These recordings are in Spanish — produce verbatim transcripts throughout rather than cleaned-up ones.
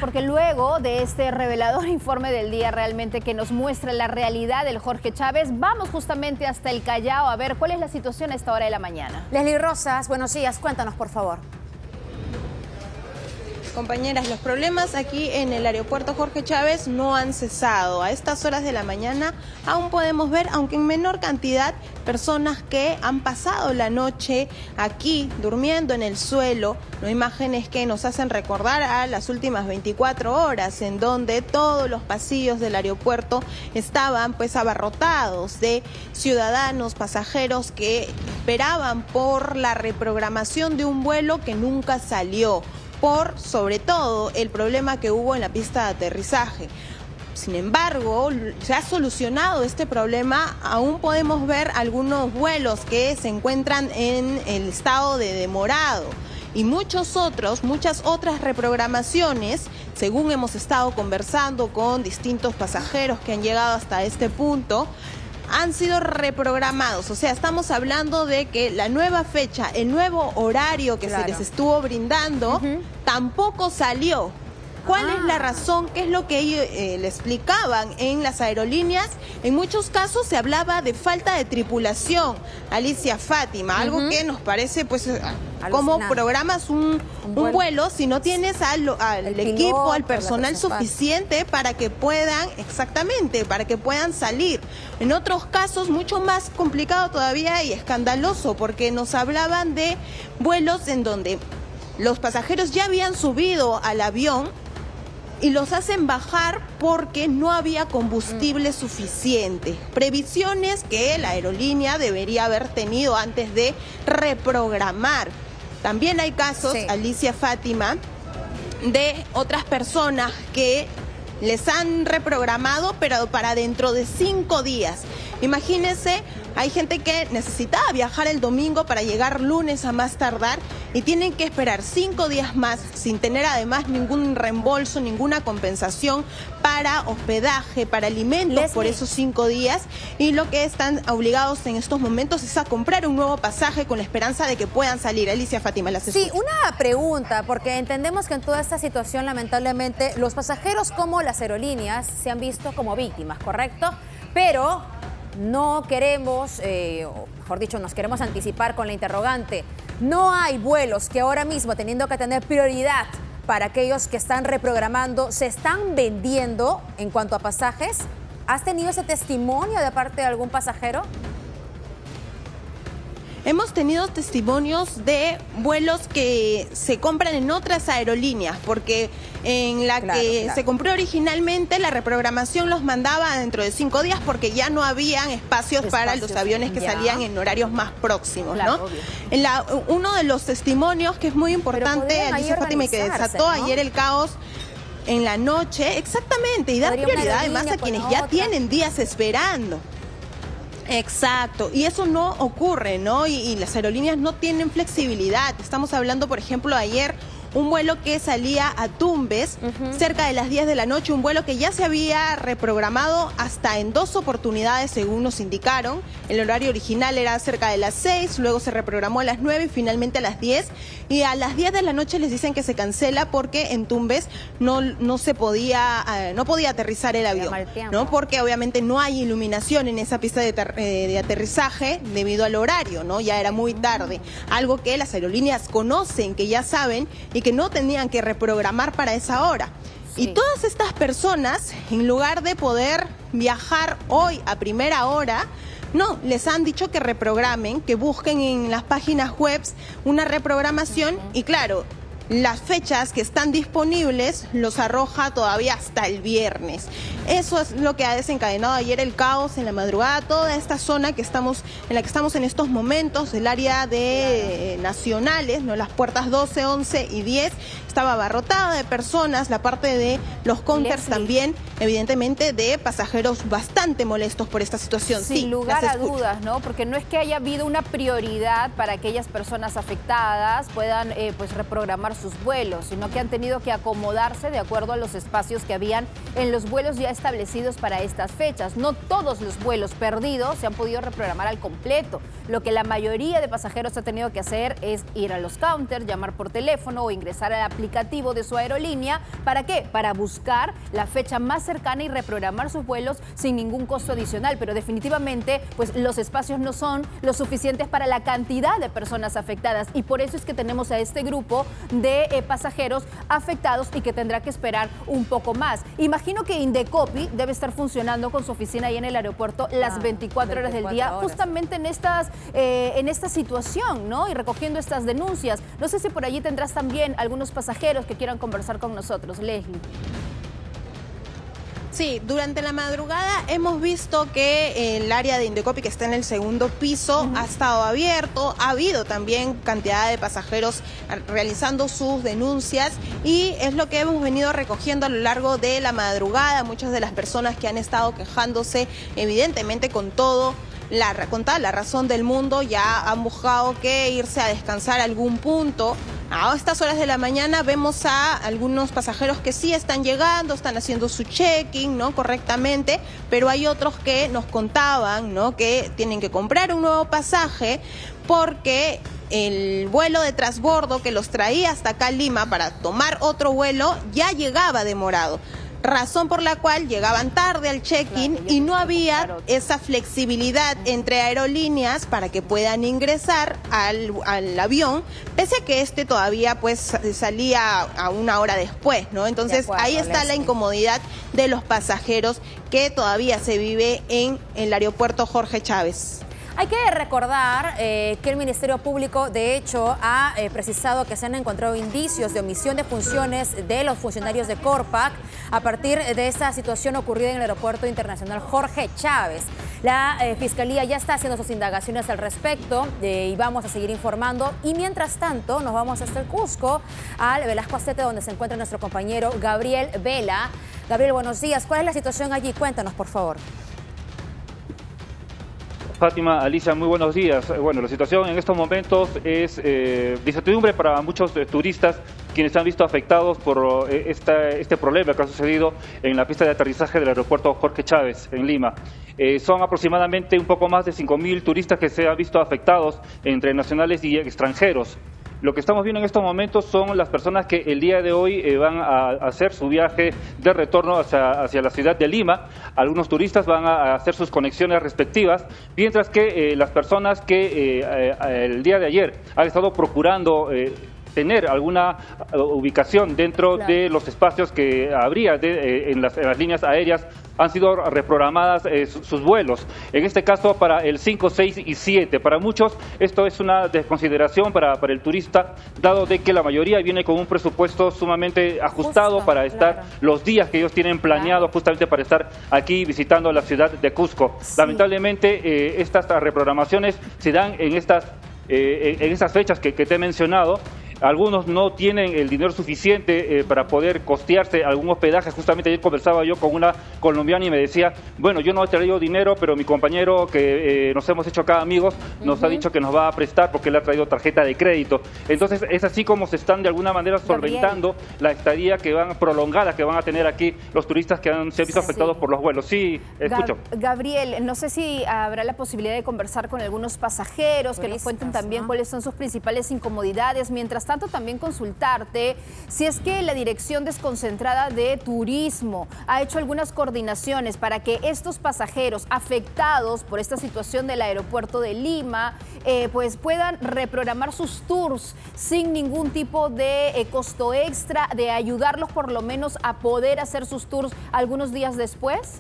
porque luego de este revelador informe del día realmente que nos muestra la realidad del Jorge Chávez, vamos justamente hasta el Callao a ver cuál es la situación a esta hora de la mañana. Leslie Rosas, buenos días, cuéntanos por favor. Compañeras, los problemas aquí en el aeropuerto Jorge Chávez no han cesado. A estas horas de la mañana aún podemos ver, aunque en menor cantidad, personas que han pasado la noche aquí durmiendo en el suelo, ¿no? Imágenes que nos hacen recordar a las últimas veinticuatro horas, en donde todos los pasillos del aeropuerto estaban pues abarrotados de ciudadanos, pasajeros que esperaban por la reprogramación de un vuelo que nunca salió, por sobre todo el problema que hubo en la pista de aterrizaje. Sin embargo, se ha solucionado este problema. Aún podemos ver algunos vuelos que se encuentran en el estado de demorado y muchos otros, muchas otras reprogramaciones, según hemos estado conversando con distintos pasajeros que han llegado hasta este punto, han sido reprogramados. O sea, estamos hablando de que la nueva fecha, el nuevo horario que claro. se les estuvo brindando, uh-huh. tampoco salió. ¿Cuál ah. es la razón? ¿Qué es lo que ellos eh, le explicaban en las aerolíneas? En muchos casos se hablaba de falta de tripulación. Alicia Fátima, uh-huh. algo que nos parece, pues, cómo programas un, un, vuelo. un vuelo si no tienes al, al equipo, piloto, al personal suficiente para que puedan, exactamente, para que puedan salir. En otros casos, mucho más complicado todavía y escandaloso, porque nos hablaban de vuelos en donde los pasajeros ya habían subido al avión y los hacen bajar porque no había combustible mm. suficiente. Previsiones que la aerolínea debería haber tenido antes de reprogramar. También hay casos, sí. Alicia Fátima, de otras personas que les han reprogramado, pero para dentro de cinco días. Imagínense, hay gente que necesitaba viajar el domingo para llegar lunes a más tardar y tienen que esperar cinco días más sin tener además ningún reembolso, ninguna compensación para hospedaje, para alimentos Leslie. por esos cinco días. Y lo que están obligados en estos momentos es a comprar un nuevo pasaje con la esperanza de que puedan salir. Alicia Fátima, las escucho. Sí, una pregunta, porque entendemos que en toda esta situación, lamentablemente, los pasajeros como las aerolíneas se han visto como víctimas, ¿correcto? Pero no queremos, eh, o mejor dicho, nos queremos anticipar con la interrogante. No hay vuelos que ahora mismo, teniendo que tener prioridad para aquellos que están reprogramando, se están vendiendo en cuanto a pasajes. ¿Has tenido ese testimonio de parte de algún pasajero? Hemos tenido testimonios de vuelos que se compran en otras aerolíneas, porque en la claro, que claro. se compró originalmente, la reprogramación los mandaba dentro de cinco días porque ya no habían espacios, espacios para los aviones que ya. salían en horarios más próximos, claro, ¿no? En la, uno de los testimonios que es muy importante, Alicia Fátima, y que desató ¿no? ayer el caos en la noche, exactamente, y dar prioridad además a quienes ya otra. tienen días esperando. Exacto, y eso no ocurre, ¿no? Y, y las aerolíneas no tienen flexibilidad. Estamos hablando, por ejemplo, ayer un vuelo que salía a Tumbes uh-huh. cerca de las diez de la noche, un vuelo que ya se había reprogramado hasta en dos oportunidades, según nos indicaron. El horario original era cerca de las seis, luego se reprogramó a las nueve y finalmente a las diez. Y a las diez de la noche les dicen que se cancela porque en Tumbes no, no se podía, uh, no podía aterrizar el avión, ¿no? Porque obviamente no hay iluminación en esa pista de, eh, de aterrizaje debido al horario, ¿no? Ya era muy tarde. Algo que las aerolíneas conocen, que ya saben y que no tenían que reprogramar para esa hora. Sí. Y todas estas personas, en lugar de poder viajar hoy a primera hora, no, les han dicho que reprogramen, que busquen en las páginas web una reprogramación. Uh-huh. Y claro, las fechas que están disponibles los arroja todavía hasta el viernes. Eso es lo que ha desencadenado ayer el caos en la madrugada. Toda esta zona que estamos, en la que estamos en estos momentos, el área de eh, nacionales, ¿no? Las puertas doce, once y diez, estaba abarrotada de personas. La parte de los counters también, evidentemente, de pasajeros bastante molestos por esta situación. Sin sí, lugar a dudas, ¿no? Porque no es que haya habido una prioridad para aquellas personas afectadas puedan eh, pues reprogramar reprogramar sus vuelos, sino que han tenido que acomodarse de acuerdo a los espacios que habían en los vuelos ya establecidos para estas fechas. No todos los vuelos perdidos se han podido reprogramar al completo. Lo que la mayoría de pasajeros ha tenido que hacer es ir a los counters, llamar por teléfono o ingresar al aplicativo de su aerolínea. ¿Para qué? Para buscar la fecha más cercana y reprogramar sus vuelos sin ningún costo adicional. Pero definitivamente, pues los espacios no son lo suficientes para la cantidad de personas afectadas, y por eso es que tenemos a este grupo de eh, pasajeros afectados y que tendrá que esperar un poco más. Imagino que Indecopi debe estar funcionando con su oficina ahí en el aeropuerto las veinticuatro horas del día, justamente en estas eh, en esta situación, ¿no? Y recogiendo estas denuncias. No sé si por allí tendrás también algunos pasajeros que quieran conversar con nosotros, Leslie. Sí, durante la madrugada hemos visto que el área de Indecopi, que está en el segundo piso, uh-huh. ha estado abierto. Ha habido también cantidad de pasajeros realizando sus denuncias y es lo que hemos venido recogiendo a lo largo de la madrugada. Muchas de las personas que han estado quejándose, evidentemente con todo, la, con toda la razón del mundo, ya han buscado que irse a descansar a algún punto. A estas horas de la mañana vemos a algunos pasajeros que sí están llegando, están haciendo su check-in, ¿no? correctamente, pero hay otros que nos contaban, ¿no? que tienen que comprar un nuevo pasaje porque el vuelo de transbordo que los traía hasta acá a Lima para tomar otro vuelo ya llegaba demorado. Razón por la cual llegaban tarde al check-in y no había esa flexibilidad entre aerolíneas para que puedan ingresar al, al avión, pese a que este todavía pues salía a una hora después, ¿no? Entonces de acuerdo, ahí está la incomodidad de los pasajeros que todavía se vive en el aeropuerto Jorge Chávez. Hay que recordar eh, que el Ministerio Público, de hecho, ha eh, precisado que se han encontrado indicios de omisión de funciones de los funcionarios de Corpac a partir de esta situación ocurrida en el Aeropuerto Internacional Jorge Chávez. La eh, Fiscalía ya está haciendo sus indagaciones al respecto eh, y vamos a seguir informando. Y mientras tanto, nos vamos hasta el Cusco, al Velasco Astete, donde se encuentra nuestro compañero Gabriel Vela. Gabriel, buenos días. ¿Cuál es la situación allí? Cuéntanos, por favor. Fátima, Alicia, muy buenos días. Bueno, la situación en estos momentos es eh, de incertidumbre para muchos eh, turistas quienes se han visto afectados por eh, esta, este problema que ha sucedido en la pista de aterrizaje del aeropuerto Jorge Chávez en Lima. Eh, son aproximadamente un poco más de cinco mil turistas que se han visto afectados entre nacionales y extranjeros. Lo que estamos viendo en estos momentos son las personas que el día de hoy eh, van a hacer su viaje de retorno hacia, hacia la ciudad de Lima. Algunos turistas van a hacer sus conexiones respectivas, mientras que eh, las personas que eh, eh, el día de ayer han estado procurando eh, tener alguna ubicación dentro claro. de los espacios que habría de, eh, en, las, en las líneas aéreas, han sido reprogramadas eh, sus, sus vuelos. En este caso para el cinco, seis y siete. Para muchos esto es una desconsideración para, para el turista, dado de que la mayoría viene con un presupuesto sumamente ajustado Justo, para estar claro. los días que ellos tienen planeado claro. justamente para estar aquí visitando la ciudad de Cusco. Sí. Lamentablemente eh, estas reprogramaciones se dan en estas, eh, en estas fechas que, que te he mencionado. Algunos no tienen el dinero suficiente eh, para poder costearse algún hospedaje. Justamente ayer conversaba yo con una colombiana y me decía, bueno, yo no he traído dinero, pero mi compañero que eh, nos hemos hecho acá amigos nos uh-huh. ha dicho que nos va a prestar porque él ha traído tarjeta de crédito. Entonces es así como se están de alguna manera solventando Gabriel. la estadía que van prolongada que van a tener aquí los turistas que han, se han visto sí. afectados por los vuelos. Sí, escucho. Gab Gabriel, no sé si habrá la posibilidad de conversar con algunos pasajeros, Turistas, que nos cuenten también ¿no? cuáles son sus principales incomodidades. Mientras tanto, también consultarte si es que la Dirección Desconcentrada de Turismo ha hecho algunas coordinaciones para que estos pasajeros afectados por esta situación del aeropuerto de Lima eh, pues puedan reprogramar sus tours sin ningún tipo de eh, costo extra, de ayudarlos por lo menos a poder hacer sus tours algunos días después.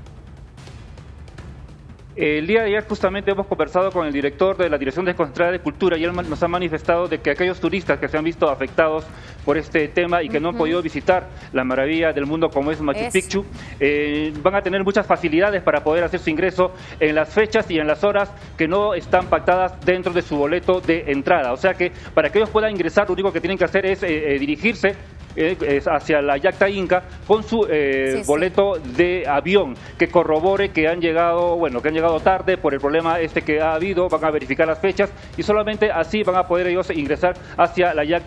El día de ayer justamente hemos conversado con el director de la Dirección Desconcentrada de Cultura y él nos ha manifestado de que aquellos turistas que se han visto afectados por este tema y que uh-huh. no han podido visitar la maravilla del mundo como es Machu Picchu, eh, van a tener muchas facilidades para poder hacer su ingreso en las fechas y en las horas que no están pactadas dentro de su boleto de entrada. O sea que para que ellos puedan ingresar, lo único que tienen que hacer es eh, eh, dirigirse Eh, hacia la Yacta Inca con su eh, sí, boleto sí. de avión que corrobore que han llegado, bueno, que han llegado tarde por el problema este que ha habido. Van a verificar las fechas y solamente así van a poder ellos ingresar hacia la Yacta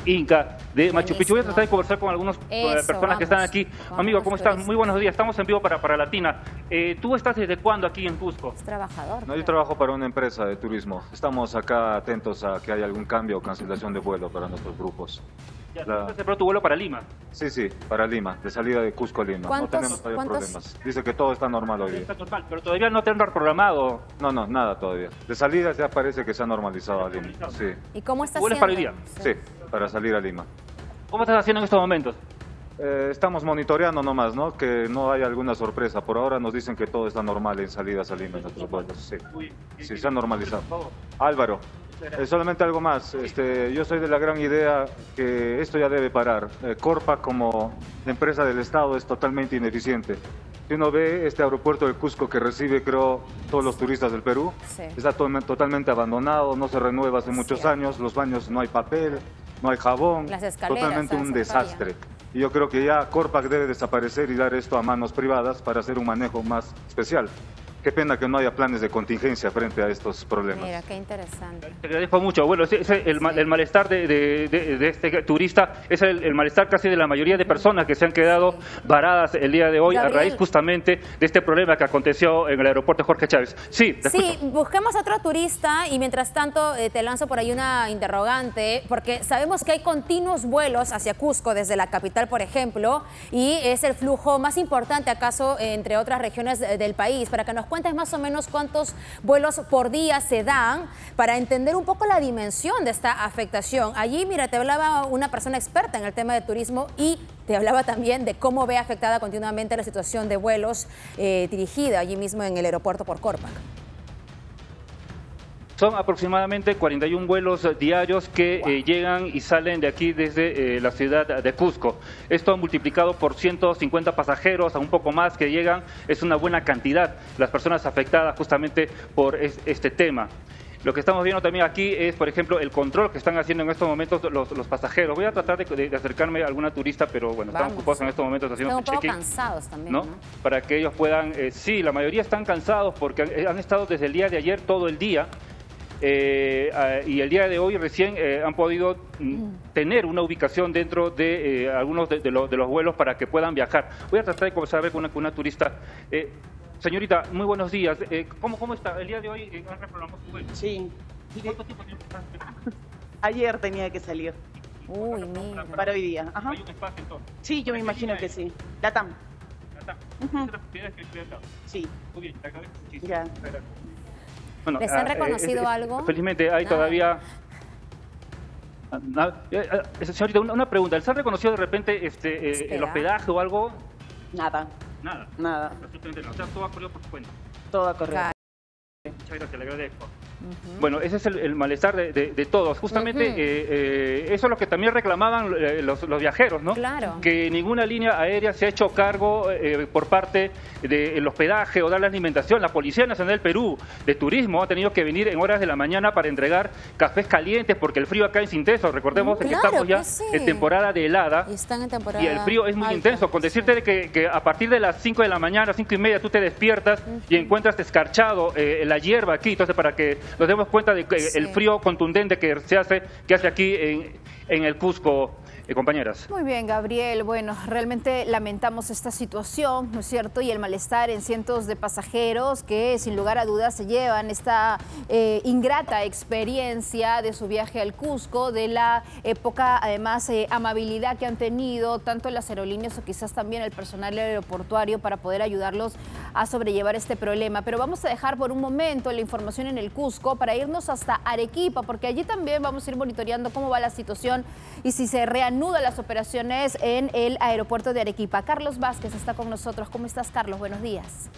Inca de Machu Picchu. Voy a tratar de conversar con algunas personas vamos. que están aquí. Vamos, Amigo, ¿cómo estás? pues. Muy buenos días. Estamos en vivo para, para Latina. Eh, ¿Tú estás desde cuándo aquí en Cusco? Es trabajador. No, yo trabajo para una empresa de turismo. Estamos acá atentos a que haya algún cambio o cancelación de vuelo para nuestros grupos. Ya, La- ¿tú se tu vuelo para Lima? Sí, sí, para Lima, de salida de Cusco a Lima. No ¿Cuántos- tenemos todavía cuántos- problemas. Dice que todo está normal hoy Está día. normal, pero todavía no tendrá programado. No, no, nada todavía. De salida ya parece que se ha normalizado a Lima. Sí, ¿Y cómo está ¿Vuelos haciendo? para hoy día? sí, para salir a Lima. ¿Cómo estás haciendo en estos momentos? Eh, estamos monitoreando nomás, ¿no? Que no haya alguna sorpresa. Por ahora nos dicen que todo está normal en salidas a Lima en nuestros vuelos. Sí, sí, se ha normalizado. Álvaro, eh, solamente algo más. Este, yo soy de la gran idea que esto ya debe parar. Eh, Corpa como empresa del Estado es totalmente ineficiente. Si uno ve este aeropuerto de Cusco que recibe, creo, todos los turistas del Perú, Sí. está to- totalmente abandonado, no se renueva hace muchos Cierto. años, los baños no hay papel, no hay jabón, Las escaleras totalmente un hacen desastre. Y yo creo que ya Corpac debe desaparecer y dar esto a manos privadas para hacer un manejo más especial. Qué pena que no haya planes de contingencia frente a estos problemas. Mira, qué interesante. Te agradezco mucho. Bueno, ese, ese- el, ma- Sí. el malestar de, de- de- de este turista es el, el malestar casi de la mayoría de personas que se han quedado varadas el día de hoy a Gabriel. raíz justamente de este problema que aconteció en el aeropuerto Jorge Chávez. Sí, te Sí, escucho. busquemos a otro turista y mientras tanto eh, te lanzo por ahí una interrogante, porque sabemos que hay continuos vuelos hacia Cusco desde la capital, por ejemplo, y es el flujo más importante acaso eh, entre otras regiones de- del país. Para que nos cuentes más o menos cuántos vuelos por día se dan, para entender un poco la dimensión de esta afectación. Allí, mira, te hablaba una persona experta en el tema de turismo y te hablaba también de cómo ve afectada continuamente la situación de vuelos eh, dirigida allí mismo en el aeropuerto por Corpac. Son aproximadamente cuarenta y un vuelos eh, diarios que eh, llegan y salen de aquí desde eh, la ciudad de Cusco. Esto multiplicado por ciento cincuenta pasajeros, a un poco más que llegan, es una buena cantidad las personas afectadas justamente por es- este tema. Lo que estamos viendo también aquí es, por ejemplo, el control que están haciendo en estos momentos los, los pasajeros. Voy a tratar de, de- de acercarme a alguna turista, pero bueno, están Vamos. ocupados en estos momentos haciendo Están un su poco check-in, cansados también, ¿no? ¿no? Para que ellos puedan, eh, sí, la mayoría están cansados porque han, han estado desde el día de ayer todo el día. Eh, ah, y el día de hoy recién eh, han podido mm, tener una ubicación dentro de eh, algunos de, de lo- de los vuelos para que puedan viajar. Voy a tratar de conversar a ver con una, con una turista. Eh, señorita, muy buenos días. Eh, ¿cómo, ¿Cómo está? El día de hoy eh, han reprogramado su vuelo. Sí. ¿Cuánto tiempo tiene que estar esperando? Ayer tenía que salir Uy, mira. para hoy día. Ajá. Hay un espacio entonces. Sí, yo me imagino que sí. La TAM. Ya está. Ujú. Esa es la propiedad que estoy acá. Sí. Muy bien, te agradezco muchísimo. Ya. Gracias. Bueno, ¿Les han ah, eh, reconocido es- es- algo? Felizmente hay Nada. todavía... Ah, nada. Eh, eh, señorita, una, una pregunta. ¿Les han reconocido de repente este, eh, el Espera. hospedaje o algo? Nada. Nada. Nada. Absolutamente nada. O sea, todo ha corrido por su cuenta. Todo correcto. Claro. Muchas gracias, le agradezco. Bueno, ese es el, el malestar de, de- de todos. Justamente Ujú. eh, eh, eso es lo que también reclamaban eh, los, los viajeros, ¿no? Claro. Que ninguna línea aérea se ha hecho cargo eh, por parte del hospedaje o dar la alimentación. La Policía Nacional del Perú de Turismo ha tenido que venir en horas de la mañana para entregar cafés calientes porque el frío acá es intenso. Recordemos Mm, que claro estamos ya que sí. en temporada de helada. Y están en temporada Y el frío es muy alta, intenso. Con sí. decirte de que, que a partir de las cinco de la mañana, cinco y media, tú te despiertas y encuentras escarchado eh, la hierba aquí. Entonces, para que nos demos cuenta de que Sí. el frío contundente que se hace, que hace aquí en, en el Cusco, eh, compañeras. Muy bien, Gabriel. Bueno, realmente lamentamos esta situación, ¿no es cierto? Y el malestar en cientos de pasajeros que sin lugar a dudas se llevan esta eh, ingrata experiencia de su viaje al Cusco, de la eh, poca, además, eh, amabilidad que han tenido tanto las aerolíneas o quizás también el personal aeroportuario para poder ayudarlos a sobrellevar este problema. Pero vamos a dejar por un momento la información en el Cusco para irnos hasta Arequipa, porque allí también vamos a ir monitoreando cómo va la situación y si se reanudan las operaciones en el aeropuerto de Arequipa. Carlos Vázquez está con nosotros. ¿Cómo estás, Carlos? Buenos días.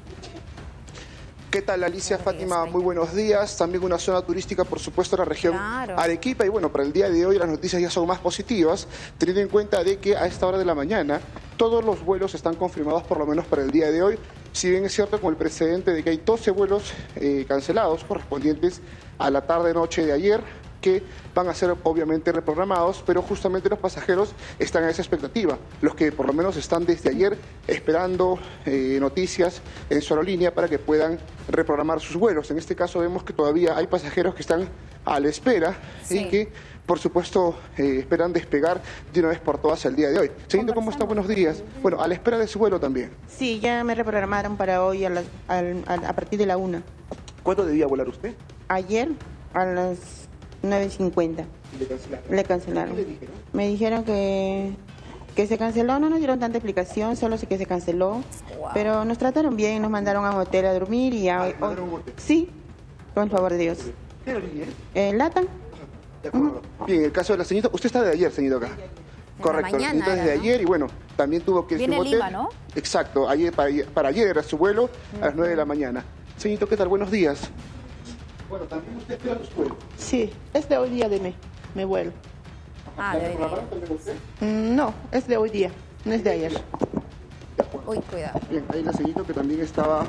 ¿Qué tal, Alicia? Buenos días, Fátima, Peña. muy buenos días. También una zona turística, por supuesto, en la región Claro. Arequipa. Y bueno, para el día de hoy las noticias ya son más positivas, teniendo en cuenta de que a esta hora de la mañana todos los vuelos están confirmados, por lo menos para el día de hoy. Si bien es cierto con el precedente de que hay doce vuelos eh, cancelados correspondientes a la tarde-noche de ayer, que van a ser obviamente reprogramados, pero justamente los pasajeros están a esa expectativa, los que por lo menos están desde ayer esperando eh, noticias en su aerolínea para que puedan reprogramar sus vuelos. En este caso vemos que todavía hay pasajeros que están a la espera Sí. y que por supuesto, eh, esperan despegar de una vez por todas el día de hoy. Señorita, ¿cómo está? Buenos días. Bueno, a la espera de su vuelo también. Sí, ya me reprogramaron para hoy a, las, al- al- a partir de la una. ¿Cuándo debía volar usted? Ayer a las nueve cincuenta. Le cancelaron. Le cancelaron. ¿Qué le dijeron? Me dijeron que, que se canceló, no nos dieron tanta explicación, solo sé que se canceló. Wow. Pero nos trataron bien, nos mandaron a un hotel a dormir y ya... Ah, hoy- mandaron a un hotel. Sí, con el favor de Dios. ¿Qué aerolínea es? Eh, ¿Latam? De acuerdo. Bien, el caso de la señorita, usted está de ayer, señorita, acá. Correcto, la mañana señorita era, desde ¿no? ayer y bueno, también tuvo que irse Viene a un a hotel. Lima, ¿no? Exacto, ayer, para, ayer, para ayer era su vuelo a las nueve de la mañana. Señorita, ¿qué tal? Buenos días. Bueno, también usted espera su vuelo. Sí, es de hoy día de mi, mi vuelo. Ah, de hoy día. también usted? Mm, No, es de hoy día, no es de ayer. De acuerdo. Uy, cuidado. Bien, ahí la señorita que también estaba,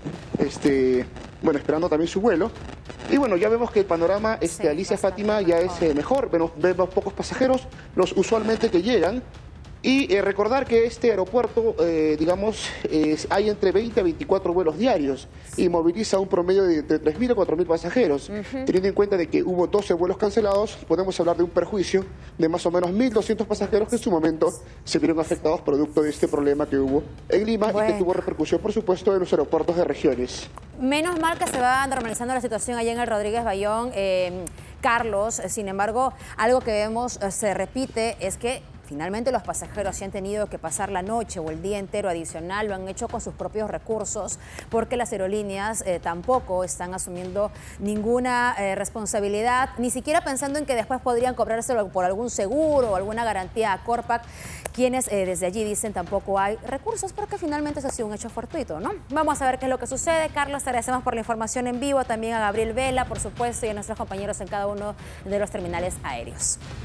este, bueno, esperando también su vuelo. Y bueno, ya vemos que el panorama, este, Sí, Alicia bastante Fátima, ya es mejor. eh, mejor. Vemos, vemos pocos pasajeros, los usualmente que llegan. Y eh, recordar que este aeropuerto, eh, digamos, eh, hay entre veinte a veinticuatro vuelos diarios y moviliza un promedio de entre tres mil a cuatro mil pasajeros. Teniendo en cuenta de que hubo doce vuelos cancelados, podemos hablar de un perjuicio de más o menos mil doscientos pasajeros que en su momento se vieron afectados producto de este problema que hubo en Lima y Bueno. que tuvo repercusión, por supuesto, en los aeropuertos de regiones. Menos mal que se va normalizando la situación allá en el Rodríguez Bayón, eh, Carlos. Sin embargo, algo que vemos eh, se repite es que finalmente los pasajeros sí han tenido que pasar la noche o el día entero adicional, lo han hecho con sus propios recursos, porque las aerolíneas eh, tampoco están asumiendo ninguna eh, responsabilidad, ni siquiera pensando en que después podrían cobrárselo por algún seguro o alguna garantía a Corpac, quienes eh, desde allí dicen tampoco hay recursos porque finalmente eso ha sido un hecho fortuito, ¿no? Vamos a ver qué es lo que sucede. Carlos, te agradecemos por la información en vivo, también a Gabriel Vela, por supuesto, y a nuestros compañeros en cada uno de los terminales aéreos.